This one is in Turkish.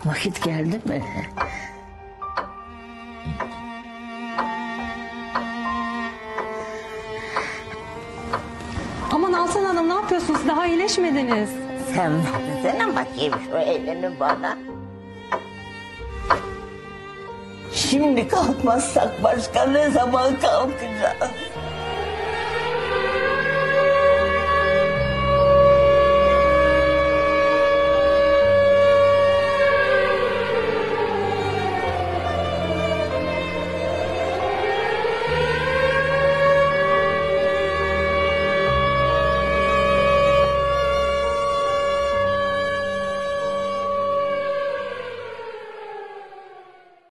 Vakit geldi mi? Aman Altan Hanım, ne yapıyorsunuz? Daha iyileşmediniz. Sen versene bakayım şu elini bana. Şimdi kalkmazsak başka ne zaman kalkacağız?